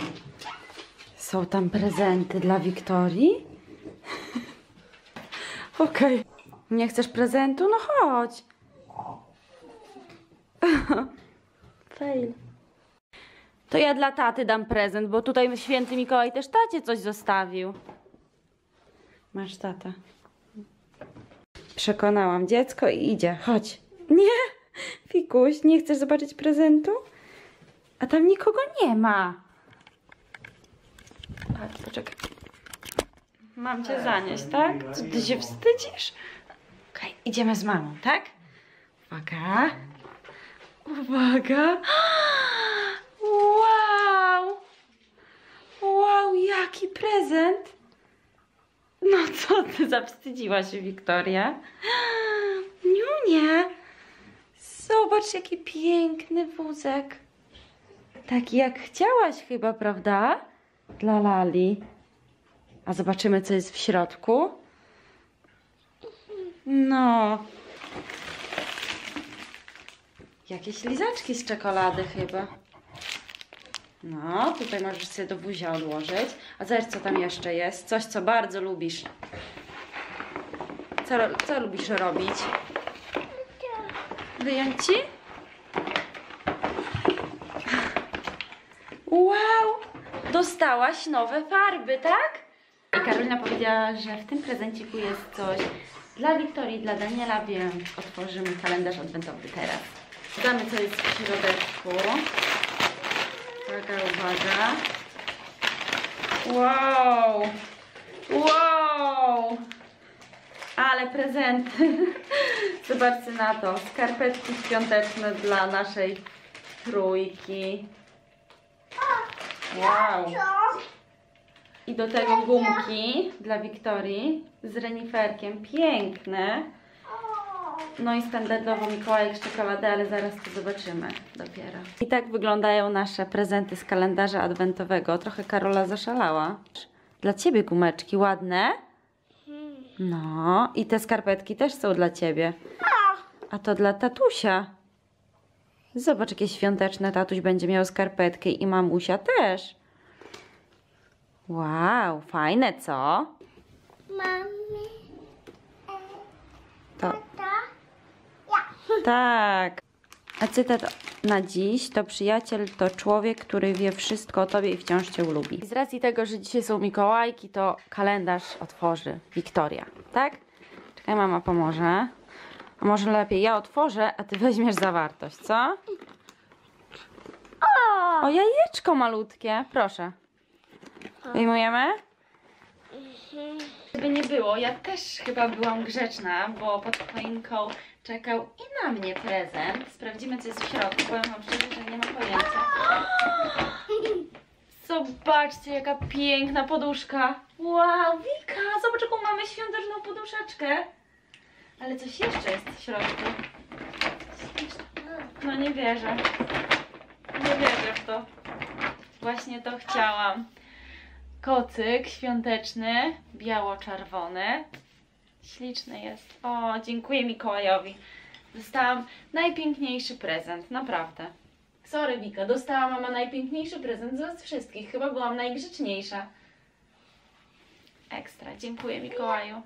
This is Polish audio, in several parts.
Są tam prezenty dla Wiktorii? Okej. Nie chcesz prezentu? No chodź. Fail. To ja dla taty dam prezent, bo tutaj święty Mikołaj też tacie coś zostawił. Masz, tata. Przekonałam dziecko i idzie. Chodź. Nie, Fikuś, nie chcesz zobaczyć prezentu? A tam nikogo nie ma. Chodź, poczekaj. Mam cię zanieść, tak? Co, ty się wstydzisz? Okej, idziemy z mamą, tak? Uwaga. Uwaga. Wow. Wow, jaki prezent. No co ty, zawstydziłaś się, Wiktoria? Niunia. Zobacz, jaki piękny wózek. Taki jak chciałaś chyba, prawda? Dla Lali. A zobaczymy, co jest w środku. No. Jakieś lizaczki z czekolady chyba. No, tutaj możesz sobie do buzia odłożyć. A zobacz, co tam jeszcze jest. Coś, co bardzo lubisz. Co lubisz robić? Wyjąć ci? Wow! Dostałaś nowe farby, tak? I Karolina powiedziała, że w tym prezenciku jest coś dla Wiktorii, dla Daniela, więc otworzymy kalendarz adwentowy teraz. Dodamy, co jest w środeczku. Uwaga, uwaga. Wow! Wow! Ale prezenty. Zobaczcie na to. Skarpetki świąteczne dla naszej trójki. Wow! I do tego gumki dla Wiktorii z reniferkiem. Piękne. No i standardowo Mikołajek z czekolady, ale zaraz to zobaczymy dopiero. I tak wyglądają nasze prezenty z kalendarza adwentowego. Trochę Karola zaszalała. Dla ciebie gumeczki, ładne? No i te skarpetki też są dla ciebie. A to dla tatusia. Zobacz, jakie świąteczne. Tatuś będzie miał skarpetkę i mamusia też. Wow, fajne, co? Mami. To... Tata. Tak. A cytat na dziś to przyjaciel to człowiek, który wie wszystko o tobie i wciąż cię lubi. I z racji tego, że dzisiaj są Mikołajki, to kalendarz otworzy Wiktoria, tak? Czekaj, mama pomoże. A może lepiej ja otworzę, a ty weźmiesz zawartość, co? O, jajeczko malutkie, proszę. Wyjmujemy? Żeby nie było, ja też chyba byłam grzeczna, bo pod choinką czekał i na mnie prezent. Sprawdzimy, co jest w środku. Powiem wam szczerze, że nie mam pojęcia. Zobaczcie, jaka piękna poduszka. Wow, Wika, zobacz, jaką mamy świąteczną poduszeczkę. Ale coś jeszcze jest w środku. No nie wierzę. Nie wierzę w to. Właśnie to chciałam. Kocyk świąteczny, biało-czerwony. Śliczny jest. O, dziękuję Mikołajowi. Dostałam najpiękniejszy prezent, naprawdę. Sorry, Wika, dostała mama najpiękniejszy prezent z was wszystkich. Chyba byłam najgrzeczniejsza. Ekstra, dziękuję Mikołaju.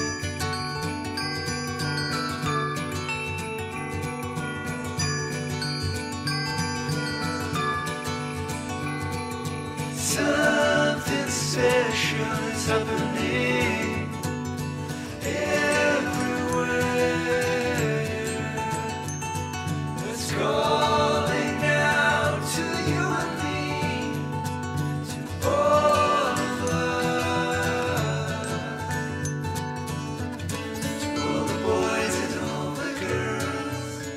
Something special is happening everywhere. It's calling out to you and me, to all of us, to all the boys and all the girls.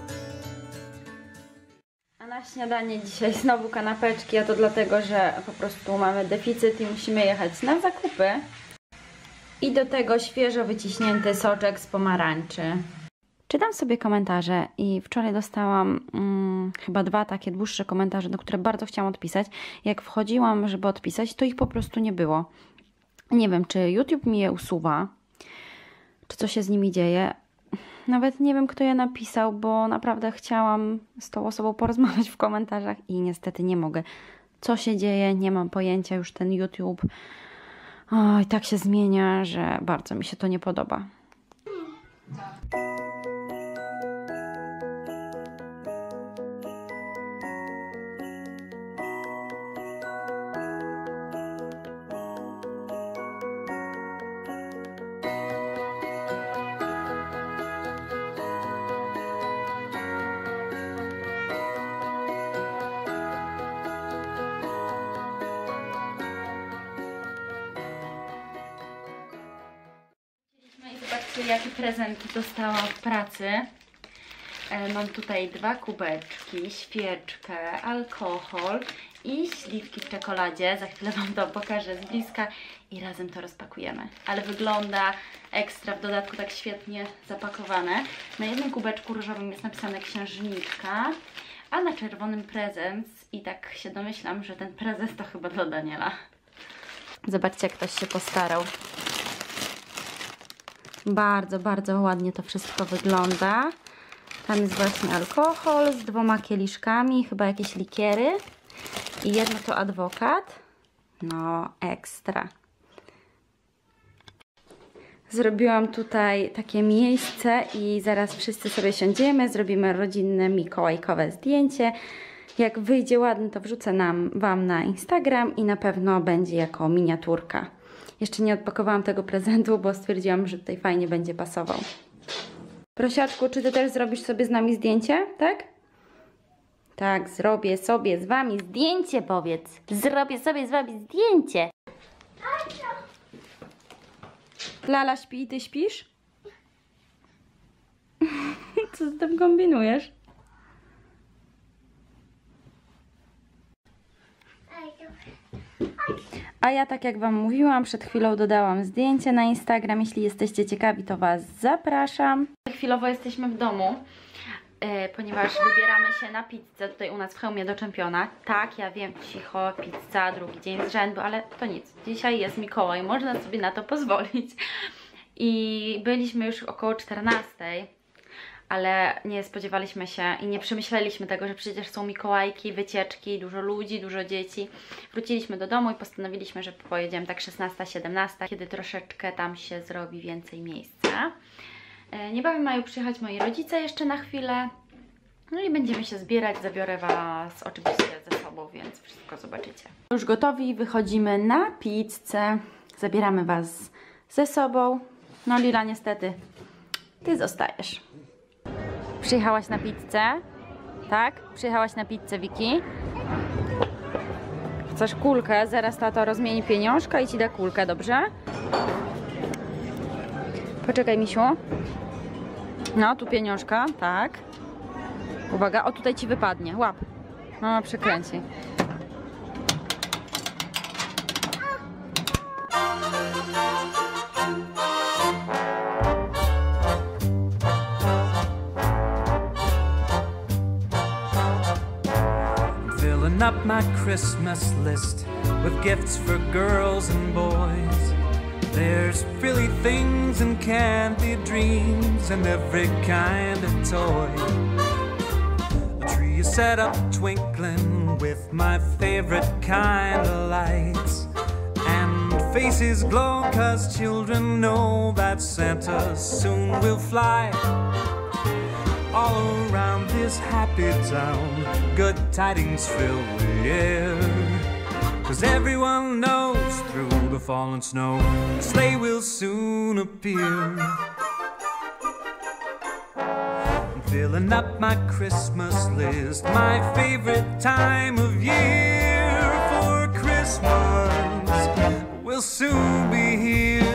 A na śniadanie dzisiaj znowu kanapeczki, a to dlatego, że po prostu mamy deficyt i musimy jechać na zakupy. I do tego świeżo wyciśnięty soczek z pomarańczy. Czytam sobie komentarze i wczoraj dostałam chyba 2 takie dłuższe komentarze, do które bardzo chciałam odpisać. Jak wchodziłam, żeby odpisać, to ich po prostu nie było. Nie wiem, czy YouTube mi je usuwa, czy co się z nimi dzieje. Nawet nie wiem, kto je napisał, bo naprawdę chciałam z tą osobą porozmawiać w komentarzach i niestety nie mogę. co się dzieje, nie mam pojęcia, już ten YouTube oj, tak się zmienia, że bardzo mi się to nie podoba. Zobaczcie, jaki prezent dostałam w pracy. Mam tutaj 2 kubeczki, świeczkę, alkohol i śliwki w czekoladzie. Za chwilę Wam to pokażę z bliska i razem to rozpakujemy. Ale wygląda ekstra, w dodatku tak świetnie zapakowane. Na jednym kubeczku różowym jest napisane księżniczka, a na czerwonym prezent. I tak się domyślam, że ten prezent to chyba dla Daniela. Zobaczcie, jak ktoś się postarał. Bardzo, bardzo ładnie to wszystko wygląda. Tam jest właśnie alkohol z 2 kieliszkami, chyba jakieś likiery. I jedno to adwokat. No, ekstra. Zrobiłam tutaj takie miejsce i zaraz wszyscy sobie siądziemy, zrobimy rodzinne mikołajkowe zdjęcie. Jak wyjdzie ładnie, to wrzucę Wam na Instagram i na pewno będzie jako miniaturka. Jeszcze nie odpakowałam tego prezentu, bo stwierdziłam, że tutaj fajnie będzie pasował. Prosiaczku, czy Ty też zrobisz sobie z nami zdjęcie, tak? Tak, zrobię sobie z Wami zdjęcie, powiedz. Zrobię sobie z Wami zdjęcie. Lala śpi i Ty śpisz? Co Ty tam kombinujesz? A ja, tak jak Wam mówiłam, przed chwilą dodałam zdjęcie na Instagram. Jeśli jesteście ciekawi, to Was zapraszam. Chwilowo jesteśmy w domu, ponieważ wybieramy się na pizzę tutaj u nas w Chełmie do Czempiona. Tak, ja wiem, cicho, pizza, drugi dzień z rzędu, ale to nic. Dzisiaj jest Mikołaj, można sobie na to pozwolić. I byliśmy już około 14, ale nie spodziewaliśmy się i nie przemyśleliśmy tego, że przecież są Mikołajki, wycieczki, dużo ludzi, dużo dzieci. Wróciliśmy do domu i postanowiliśmy, że pojedziemy tak 16-17, kiedy troszeczkę tam się zrobi więcej miejsca. Niebawem mają przyjechać moi rodzice jeszcze na chwilę. No i będziemy się zbierać, zabiorę Was oczywiście ze sobą, więc wszystko zobaczycie. Już gotowi, wychodzimy na pizzę, zabieramy Was ze sobą. No Lila, niestety, Ty zostajesz. Przyjechałaś na pizzę? Tak? Przyjechałaś na pizzę, Wiki? Chcesz kulkę? Zaraz tato rozmieni pieniążka i Ci da kulkę, dobrze? Poczekaj, misiu. No, tu pieniążka, tak. Uwaga, o tutaj Ci wypadnie, łap. Mama przekręci. Up my Christmas list with gifts for girls and boys. There's frilly things and candy dreams and every kind of toy. The tree is set up twinkling with my favorite kind of lights, and faces glow 'cause children know that Santa soon will fly. All around this happy town, good tidings fill the air. 'Cause everyone knows through the fallen snow, a sleigh will soon appear. I'm filling up my Christmas list, my favorite time of year. For Christmas will soon be here.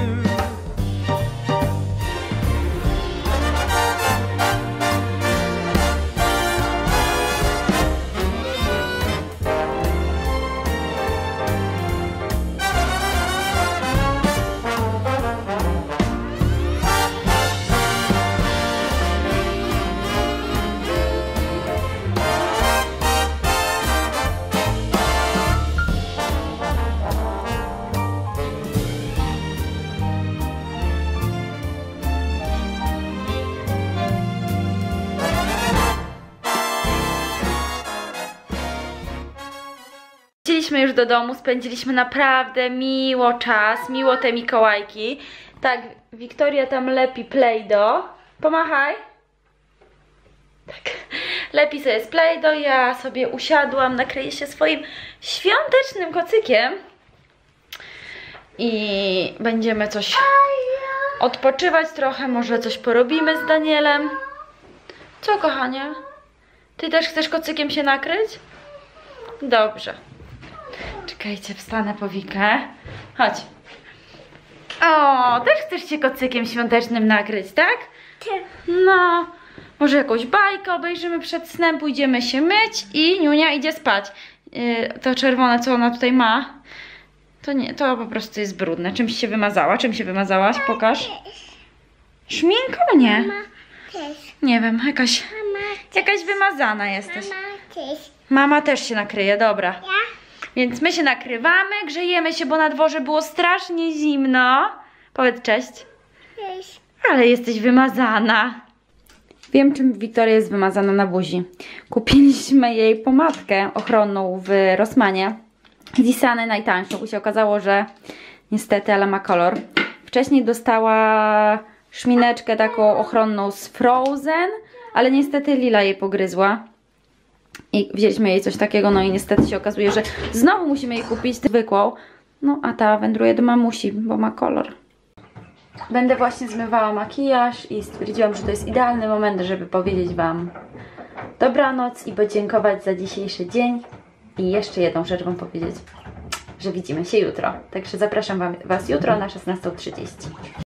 wróciliśmy już do domu, spędziliśmy naprawdę miło czas, miło te Mikołajki. Tak, Wiktoria tam lepi Play-Doh. Pomachaj. Tak, lepi sobie z Play-Doh, ja sobie usiadłam, nakryję się swoim świątecznym kocykiem. I będziemy coś odpoczywać trochę, może coś porobimy z Danielem. Co, kochanie? Ty też chcesz kocykiem się nakryć? Dobrze. Czekajcie, wstanę po Wikę. Chodź. O, też chcesz się kocykiem świątecznym nakryć, tak? Tak. No, może jakąś bajkę obejrzymy przed snem, pójdziemy się myć i Niunia idzie spać. To czerwone, co ona tutaj ma, to nie, to po prostu jest brudne. Czymś się wymazała? Czym się wymazałaś? Pokaż. Szminką? Nie. Mama też. Nie wiem, jakaś Mama wymazana jesteś. też. Mama też się nakryje, dobra. Ja? Więc my się nakrywamy, grzejemy się, bo na dworze było strasznie zimno. Powiedz cześć. Też. Ale jesteś wymazana. Wiem, czym Wiktoria jest wymazana na buzi. Kupiliśmy jej pomadkę ochronną w Rossmanie. Zisany najtańszą, bo się okazało, że niestety, ale ma kolor. Wcześniej dostała szmineczkę taką ochronną z Frozen, ale niestety Lila jej pogryzła. I wzięliśmy jej coś takiego, no i niestety się okazuje, że znowu musimy jej kupić zwykłą. No a ta wędruje do mamusi, bo ma kolor. Będę właśnie zmywała makijaż i stwierdziłam, że to jest idealny moment, żeby powiedzieć Wam dobranoc i podziękować za dzisiejszy dzień. I jeszcze jedną rzecz Wam powiedzieć, że widzimy się jutro. Także zapraszam Was jutro na 16:30.